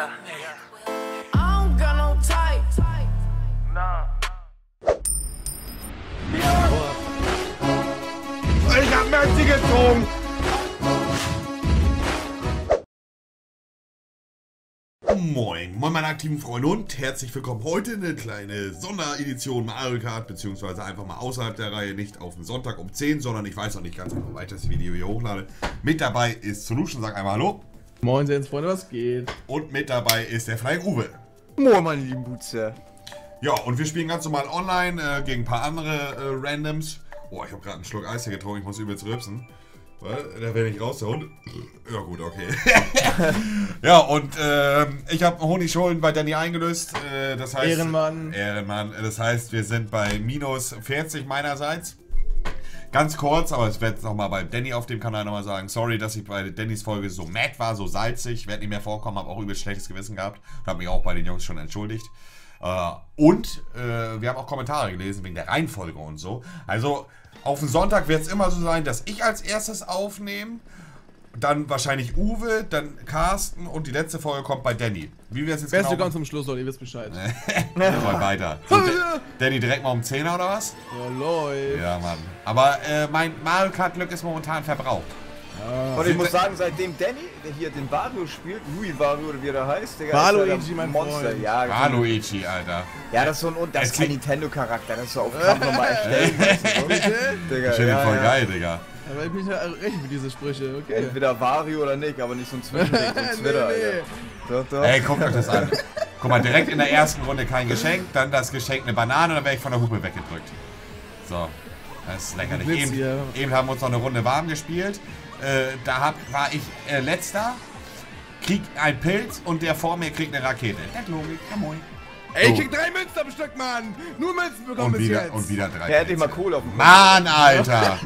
nigga. I don't got no type. Nah. Ich hab Merci gezogen! Moin meine aktiven Freunde und herzlich willkommen. Heute eine kleine Sonderedition Mario Kart, beziehungsweise einfach mal außerhalb der Reihe, nicht auf den Sonntag um 10, sondern ich weiß noch nicht ganz genau, wann ich das Video hier hochlade. Mit dabei ist Solution, sag einmal Hallo. Moin Freunde, was geht? Und mit dabei ist der Flying Uwe. Moin meine lieben Butze. Ja, und wir spielen ganz normal online gegen ein paar andere Randoms. Oh, ich habe gerade einen Schluck Eis hier getrunken, ich muss übelst rülpsen. Da werde ich raus, der Hund. Ja gut, okay. Ja, und ich habe Honigschollen bei Danny eingelöst. Das heißt, Ehrenmann. Ehrenmann. Das heißt, wir sind bei minus 40 meinerseits. Ganz kurz, aber ich werde es nochmal bei Danny auf dem Kanal nochmal sagen. Sorry, dass ich bei Dannys Folge so mad war, so salzig. Werde nicht mehr vorkommen, habe auch übelst schlechtes Gewissen gehabt. Und habe mich auch bei den Jungs schon entschuldigt. Und wir haben auch Kommentare gelesen wegen der Reihenfolge und so. Also auf den Sonntag wird es immer so sein, dass ich als erstes aufnehme, dann wahrscheinlich Uwe, dann Carsten und die letzte Folge kommt bei Danny. Wie wir es jetzt Beste genau... ganz zum Schluss, Leute, ihr wisst Bescheid. Mal weiter. So, Danny direkt mal um 10er oder was? Ja, läuft. Ja, Mann. Aber mein Mario Kart Glück ist momentan verbraucht. Und ich muss sagen, seitdem Danny, der hier den Wario spielt, Louis Wario oder wie er da heißt, Digga, Waluigi, ist mein Monster. Freund. Ja, Waluigi, Alter. ja, das ist so ein, das ist kein Nintendo-Charakter, das ist so auf Kampf nochmal erstellen. Digga, Ich finde den voll geil, Digga. Aber ich bin ja recht mit diesen Sprüche, okay. Entweder Wario oder nicht, aber nicht so ein Zwischending, so ein Twitter, Alter. Doch. Ey, guckt euch das an. Guck mal, direkt in der ersten Runde kein Geschenk, dann das Geschenk eine Banane und dann werde ich von der Hupe weggedrückt. So, das ist lächerlich. Eben haben wir uns noch eine Runde warm gespielt. War ich letzter, krieg ein Pilz und der vor mir kriegt eine Rakete. Das Logik, ja moin. Ey, ich krieg 3 Münzen am Stück, Mann! Nur Münzen bekommen bis jetzt! Und wieder 3 Ja, hätte ich mal Kohle auf dem Mann, Alter!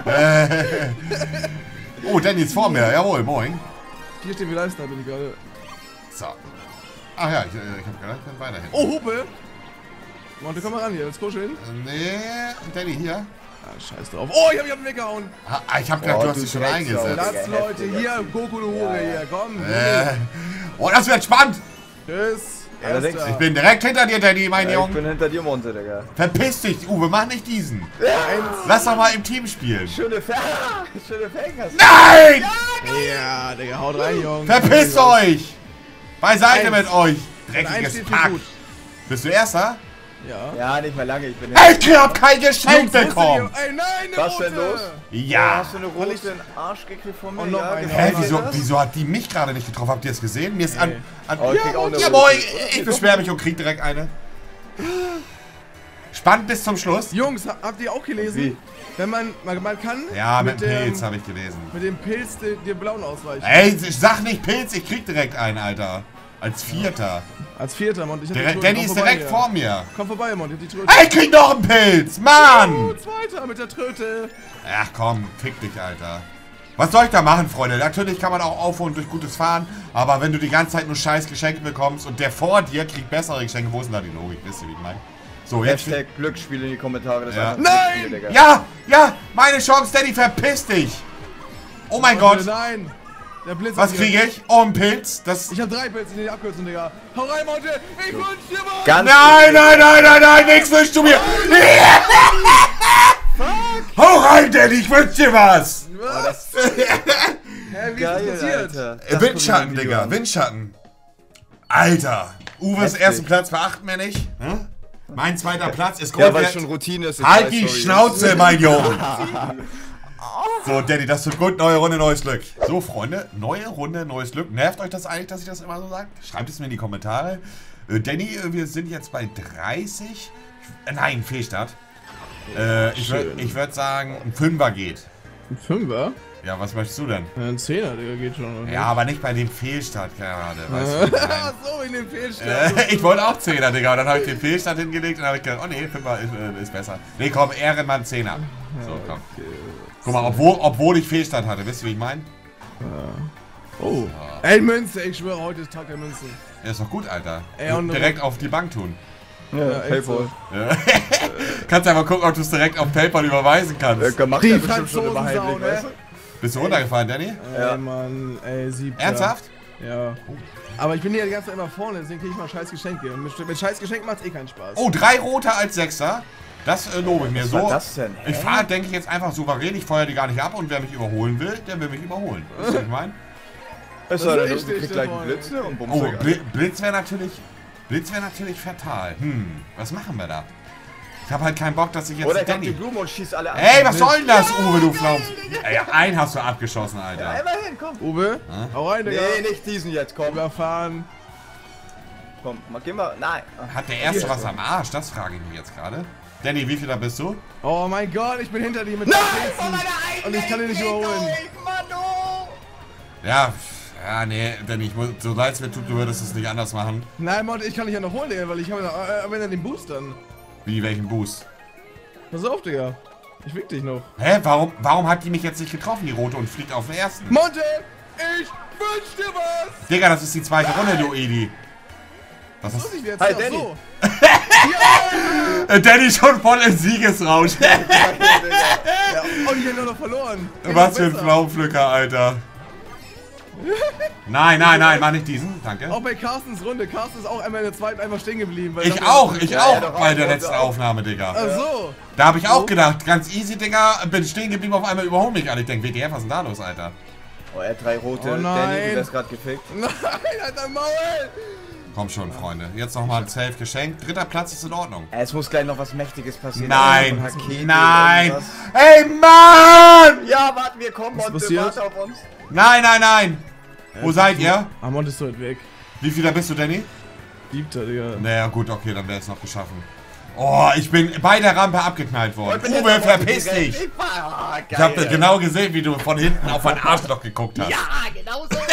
Oh, Danny ist vor mir, jawohl, moin. Hier stehen wir Leisten, bin ich gerade. So. Ach ja, ich hab gedacht, ich kann weiterhin. Oh, Hupe! Monte, komm mal ran hier, let's kuscheln. Nee, Danny hier. Ah, scheiß drauf. Oh, ich hab ihn weggehauen! Ich hab gedacht, du hast dich schon eingesetzt. Platz, Leute, hier, Goku, du Hure, hier, komm! Oh, das wird spannend! Tschüss! Allerdings, Ich bin direkt hinter dir, Danny, mein ich Junge. bin hinter dir, Monte, Digga. Verpiss dich, Uwe, mach nicht diesen. Lass doch mal im Team spielen. Schöne Fänger hast du. Nein! Ja, Digga, haut rein, Jungs. Verpisst euch! Beiseite mit euch! Eins Dreckiges steht für Pack! gut. Bist du Erster? Ja. Ja, nicht mehr lange, ich bin Ich hab kein Geschenk bekommen! Ey, nein, eine Was rote. denn los? Ja! Hast du eine rote in den Arsch gekriegt von mir? Und noch Ja, eine. gefällt Hä, dir das? wieso hat die mich gerade nicht getroffen? Habt ihr es gesehen? Mir ist an Oh, ich krieg auch eine ja, rote. moin! Ich beschwere mich und krieg direkt eine. Spannend bis zum Schluss. Jungs, habt ihr auch gelesen? Wie? Wenn man kann Ja, mit Pilz habe ich gelesen. mit dem Pilz den blauen ausweichen. Ey, sag nicht Pilz, ich krieg direkt einen, Alter. Als Vierter. Als Vierter, Mont. Ich hab die Tröte. Danny Komm ist vorbei direkt hier. vor mir. Komm vorbei, Mont, ich hab die Tröte. Ey, ich krieg noch einen Pilz! Mann! Oh, Zweiter mit der Tröte. Ach komm, fick dich, Alter. Was soll ich da machen, Freunde? Natürlich kann man auch aufholen durch gutes Fahren, aber wenn du die ganze Zeit nur scheiß Geschenke bekommst und der vor dir kriegt bessere Geschenke, wo ist denn da die Logik? Wisst ihr, wie ich meine? So, jetzt... Hashtag Glücksspiel in die Kommentare. Das ist Ja. einfach ein Nein! Glücksspiel, Digga. Ja, ja, meine Chance, Danny, verpiss dich! Oh mein Gott, Nein. Der Blitz was ist hier. kriege ich? Oh, ein Pilz? Das... Ich hab 3 Pilze in die Abkürzung, Digga. Hau rein, Monte. Ich wünsch dir was. Ganz Nein, nichts wünschst du mir! Hau rein, Danny, ich wünsch dir was! Was? Hä, wie ist das geil, passiert? Alter. Windschatten, Digga, Windschatten. Alter, Uwes Heftig. ersten Platz verachten wir nicht. Hm? Mein zweiter Platz ist Ja, weil komplett... es schon Routine ist. ich Halt weiß, die sorry. Schnauze, mein Junge! So, Danny, das wird gut. Neue Runde, neues Glück. So, Freunde, neue Runde, neues Glück. Nervt euch das eigentlich, dass ich das immer so sage? Schreibt es mir in die Kommentare. Danny, wir sind jetzt bei 30. Nein, Fehlstart. Ich würde sagen, ein Fünfer geht. Ein Fünfer? Ja, was möchtest du denn? Ein Zehner, Digga, geht schon. Ja, aber nicht bei dem Fehlstart gerade. Weißt du, Ach so, in dem Fehlstart. ich wollte auch 10er, Digga. Und dann habe ich den Fehlstart hingelegt und habe ich gedacht, oh nee, 5er ist besser. Nee, komm, Ehrenmann 10er. So, komm. Guck mal, obwohl ich Fehlstart hatte, wisst ihr, wie ich meine? Oh. Ey, Münze, ich schwöre, heute ist Tag der Münzen. Ja, ist doch gut, Alter. Ey, und direkt auf die Bank tun. Ja, Paypal. Ja. Kannst einfach gucken, ob du es direkt auf PayPal überweisen kannst. Macht Die ja bestimmt schon Franzosen immer heimlich, Sau, ne? weißt du? Bist du runtergefallen, Danny? Ja. Ey, Mann, ey, 7. Ernsthaft? Ja. Aber ich bin ja die ganze Zeit immer vorne, deswegen kriege ich mal scheiß Geschenke. Und mit scheiß Geschenken macht's eh keinen Spaß. Oh, 3 rote als Sechser. Das lobe ich mir so. Was war das denn? Ich fahre, denke ich, jetzt einfach souverän. Ich feuere die gar nicht ab und wer mich überholen will, der will mich überholen. Weißt du, was ich meine? Es sei denn, ist du richtig kriegst gleich einen dabei. Blitz und bummst Oh, dich an. Blitz wäre natürlich fatal. Was machen wir da? Ich habe halt keinen Bock, dass ich jetzt Oder kommt die Danny... Blume und schießt alle an. Ey, was soll denn das, Uwe, du Pflaum? Ey, einen hast du abgeschossen, Ja, Alter. immerhin, komm. Uwe, hau rein, Digga. Nee, nicht diesen jetzt, komm. Überfahren. Komm, geh mal. Nein. Hat der Erste was am Arsch? Das frage ich mich jetzt gerade. Danny, wie viel da bist du? Oh mein Gott, ich bin hinter dir mit Nein, Pilzen. von meiner eigenen Und ich kann ihn nicht überholen. Manu! Ja, nee, Danny, so leid es mir tut, du würdest es nicht anders machen. Nein, Monte, ich kann dich ja noch holen, Digga, weil ich habe ja den Boost dann. Wie, welchen Boost? Pass auf, Digga. Ich wick dich noch. Hä, warum hat die mich jetzt nicht getroffen, die rote, und fliegt auf den ersten? Monte, ich wünsch dir was! Digga, das ist die zweite Runde, du Edi. Was Muss ist... ich jetzt Hi, ach Danny. so. Danny schon voll im Siegesrausch. Ja, und ich hab nur noch verloren. Was für ein Besser. Pflaumenpflücker, Alter. Nein, mach nicht diesen, danke. Auch bei Carstens Runde. Carsten ist auch einmal in der zweiten einfach stehen geblieben. weil Ich er- auch Ja, doch bei auch, der und letzten auch. Aufnahme, Digga. Ach so. Da habe ich auch gedacht, ganz easy, Digga, bin stehen geblieben, auf einmal überhol mich alle. Ich denke, WTF, was ist denn da los, Alter? Oh, er hat 3 rote. Oh nein. Danny, du wärst gerade gefickt. Nein, Alter, Maul! Komm schon, Freunde. Jetzt nochmal ein Safe geschenkt. 3. Platz ist in Ordnung. Es muss gleich noch was Mächtiges passieren. Nein, Irgendein Paket nein. oder irgendwas. Ey, Mann! Ja, warten wir, kommen Was und passiert? warte auf uns. Nein. Wo seid ihr? Ah, Monte ist so weit weg. Wie viel da bist du, Danny? 7. Digga. Naja, gut, okay, dann wäre es noch geschaffen. Oh, ich bin bei der Rampe abgeknallt worden. Ich bin Uwe, hinter verpiss Monte dich! direkt. Ah, Ich hab geil. genau gesehen, wie du von hinten auf mein Arschloch geguckt hast. Ja, genau so.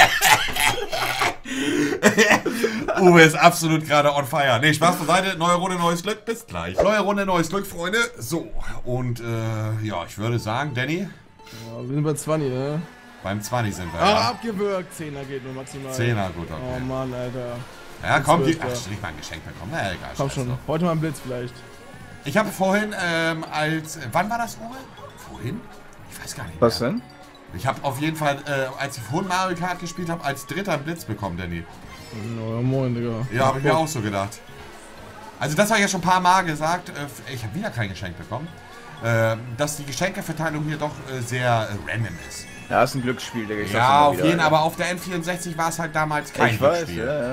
Uwe ist absolut gerade on fire. Nee, Spaß beiseite. Neue Runde, neues Glück. Bis gleich. Neue Runde, neues Glück, Freunde. So, und ja, ich würde sagen, Danny, Ja, wir sind bei 20, ne? beim 20 sind wir. Ah, Ja. abgewürgt. 10er geht nur maximal. 10er, gut, Oh okay. Mann, Alter. Ja, komm, Zwölf, ach, ja. ich mal ein Geschenk bekommen. Na, egal. Komm scheiß schon. drauf. Heute mal ein Blitz vielleicht. Ich habe vorhin wann war das, Uwe? Vorhin? Ich weiß gar nicht mehr. Was denn? Ich habe auf jeden Fall, als ich vorhin Mario Kart gespielt habe, als Dritter einen Blitz bekommen, Danny. Oh, moin, Digga. Ja, habe ich mir auch so gedacht. Also das habe ich ja schon ein paar Mal gesagt. Ich habe wieder kein Geschenk bekommen. Dass die Geschenkeverteilung hier doch sehr random ist. Ja, ist ein Glücksspiel, Digga. Ich sag's Ja, immer auf wieder, jeden, Alter. aber auf der N64 war es halt damals kein Ich weiß, Glücksspiel. ja.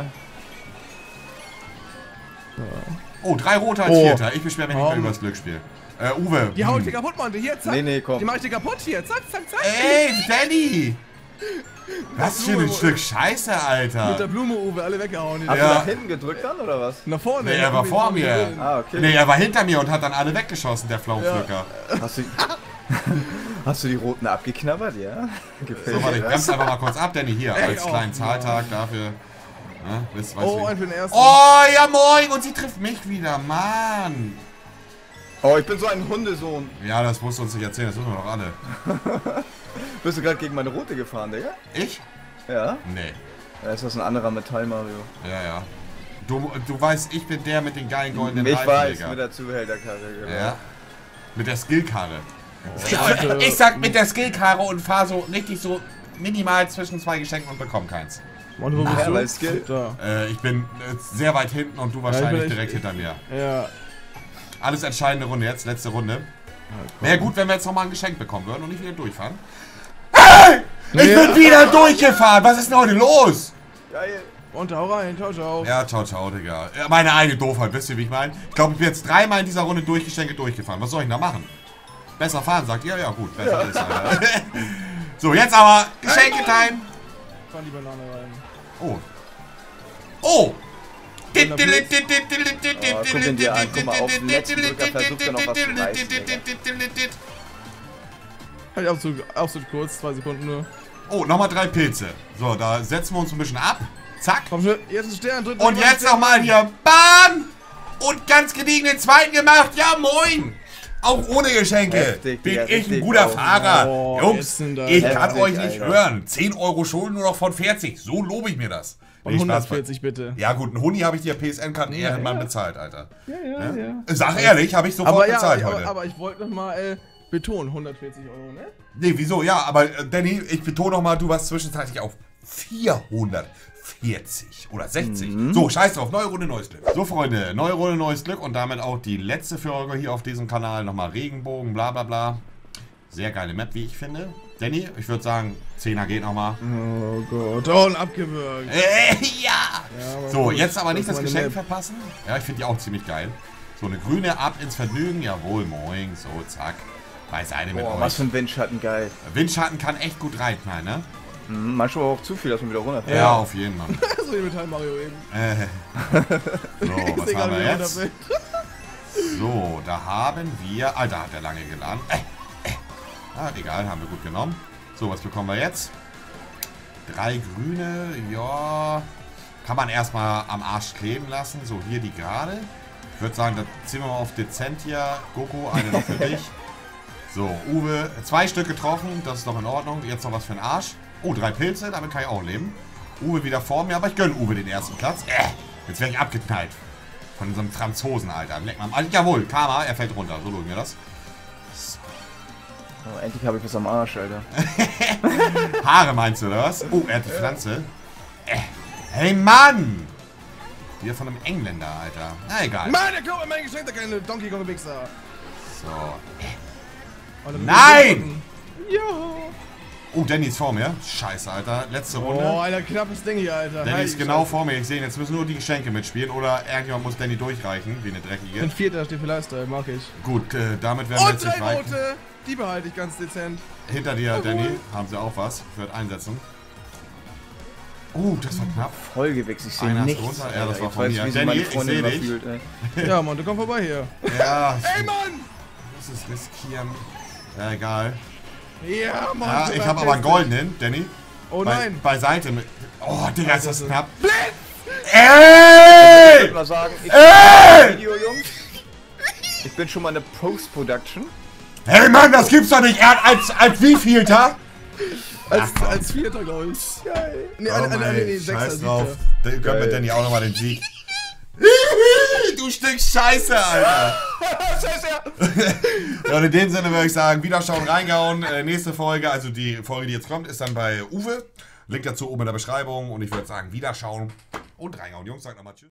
Oh, 3 rote als Oh. Vierter. Ich beschwere mich nicht mehr Komm. über das Glücksspiel. Uwe. Die hau ich dir kaputt, Monte. Hier, zack. Nee, komm. Die mach ich dir kaputt hier. Zack, zack, zack. Ey, Danny! Was für ein Blume. Stück Scheiße, Mit der Alter. Blume, Uwe, alle weggehauen. Die Hast Ja. du nach hinten gedrückt dann, oder was? Nach vorne. Nee, er war vor mir. Ah, okay. Nee, er war hinter mir und hat dann alle weggeschossen, der Pflaumenpflücker. Hast du... Hast du die roten abgeknabbert, ja? Gefällt So, warte, ich mir bremse einfach mal kurz ab, Danny, hier, als oh, kleinen Zahltag dafür. Ja, weißt Oh, du. ein für den ersten. Oh, ja moin! Und sie trifft mich wieder, Mann! Oh, ich bin so ein Hundesohn. Ja, das musst du uns nicht erzählen, das wissen wir doch alle. Bist du gerade gegen meine rote gefahren, Digga? Ich? Ja? Nee. Da ist das ein anderer Metall, Mario. Ja. Du weißt, ich bin der mit den geilen goldenen Ich Reifen, weiß, Digga. mit der Zuhälterkarre. Genau. Ja. Mit der Skillkarre. Alter. Ich sag mit der Skillkarre und fahr so richtig so minimal zwischen 2 Geschenken und bekomm keins. Monte, wo bist Ja, du? weil Skill. Da. Ich bin sehr weit hinten und du wahrscheinlich echt- direkt hinter mir. Ja. Alles entscheidende Runde jetzt, letzte Runde. Wäre gut, wenn wir jetzt nochmal ein Geschenk bekommen würden und nicht wieder durchfahren. Hey! Ich bin wieder durchgefahren! Was ist denn heute los? Geil. Und hau rein. Ciao, ciao. Ja, ciao, Digga. Ja, meine eigene Doofheit, wisst ihr, wie ich meine? Ich glaube, ich bin jetzt 3-mal in dieser Runde durch Geschenke durchgefahren. Was soll ich denn da machen? Besser fahren, sagt ihr? Ja, gut, besser ist, Alter. So, jetzt aber Geschenke-Time. Fahren die Banane rein. Oh. Oh! guck ihn dir an. Guck mal, auf den letzten Drücker versucht er noch was zu reißen, Halt absolut kurz. 2 Sekunden nur. Oh, nochmal 3 Pilze. So, da setzen wir uns ein bisschen ab. Zack. Komm schon. Jetzt ein Stern. Drück, Und drück, jetzt Stern. nochmal hier. Bam! Und ganz gediegen den zweiten gemacht. Ja, moin! Auch ohne Geschenke. Heftig, Bin Digga, ich ein richtig guter auch. Fahrer. Oh, Jungs, jetzt sind da- ich kann Heftig, euch nicht Alter. hören. 10 Euro Schulden nur noch von 40. So lobe ich mir das. Und Nee, Spaß 140 bitte. Ja gut, einen Huni habe ich dir PSN-Karten Ehrenmann bezahlt, Alter. Ja. Sag ehrlich, habe ich sofort Aber ja, bezahlt heute. aber ich wollte noch mal betonen, 140 Euro, ne? Nee, wieso? Ja, aber Danny, ich betone noch mal, du warst zwischenzeitlich auf 440 oder 60. So, scheiß drauf. Neue Runde, neues Glück. So, Freunde, neue Runde, neues Glück und damit auch die letzte Folge hier auf diesem Kanal. Nochmal Regenbogen, bla bla bla. Sehr geile Map, wie ich finde. Danny, ich würde sagen, 10er geht nochmal. Oh Gott, und abgewürgt. Ja! So, gut, jetzt aber nicht das meine Geschenk Map. verpassen. Ja, ich finde die auch ziemlich geil. So, eine grüne ab ins Vergnügen. Jawohl, moin. So, zack. Beiseite mit Boah, euch. was für ein Windschatten, geil. Windschatten kann echt gut reiten, ne? Manchmal auch zu viel, dass man wieder runterfällt. Ja, auf jeden Fall. So wie Metall Mario eben. So, was Egal, haben wir wie jetzt? runterfällt. So, da haben wir... Alter, hat der lange geladen. Egal, haben wir gut genommen. So, was bekommen wir jetzt? 3 grüne, ja... Kann man erstmal am Arsch kleben lassen. So, hier die gerade. Ich würde sagen, da ziehen wir mal auf dezent hier. Goku, eine noch für dich. So, Uwe, 2 Stück getroffen. Das ist noch in Ordnung. Jetzt noch was für den Arsch. Oh, 3 Pilze, damit kann ich auch leben. Uwe wieder vor mir, aber ich gönne Uwe den ersten Platz. Jetzt werde ich abgeknallt. Von so einem Franzosen, Alter. Leck mal. Jawohl, Karma, er fällt runter. So logen wir das. Oh, endlich habe ich was am Arsch, Alter. Haare meinst du, oder was? Oh, er hat die Pflanze. Hey, Mann! Wieder von einem Engländer, Alter. Na, egal. Mann, der Klo, mein Geschenk, der kleine Donkey Kong Wichser. So. Und dann Nein! Ja. Oh, Danny ist vor mir. Scheiße, Alter. Letzte Runde. Oh, Alter, knappes Ding hier, Alter. Danny ist Heilige genau Scheiße. vor mir. Ich sehe ihn. Jetzt müssen nur die Geschenke mitspielen. Oder irgendjemand muss Danny durchreichen, wie eine Ein dreckige. Vierter steht für Lifestyle, mag ich. Gut, damit werden wir Und jetzt 3 nicht reichen. rote. Die behalte ich ganz dezent. Hinter dir, Danny, haben sie auch was. Ich werde einsetzen. Das war knapp. Vollgewichst, ich sehe Einer ist nichts. runter. Ja, das Alter. war Jetzt von weiß mir. wie sich Danny, meine ich Freundin seh immer dich. fühlt, ey. Ja, Mann, du komm vorbei hier. Ja, Ey, Mann! muss es riskieren. Ja, egal. Ja, Mann. Ja, du ich bist habe aber einen lustig. goldenen, Danny. Oh nein. Beiseite mit. Oh, Digga, ist das ist- knapp. Blitz! Ich Ey! würde mal sagen, ich bin Video, Jungs. Ich bin schon mal eine Post-Production. Hey Mann, das gibt's doch nicht. Er hat als wievielter? Als Vierter, glaube ich. Geil. Nee, nee, Sechster, Scheiß drauf. Siebter. Dann gönnt mir Danny auch nochmal den Sieg. Du Stück Scheiße, Alter. Ja, und in dem Sinne würde ich sagen, Wiederschauen, reingehauen. Nächste Folge, also die Folge, die jetzt kommt, ist dann bei Uwe. Link dazu oben in der Beschreibung. Und ich würde sagen, Wiederschauen und reingehauen. Jungs, sagt nochmal Tschüss.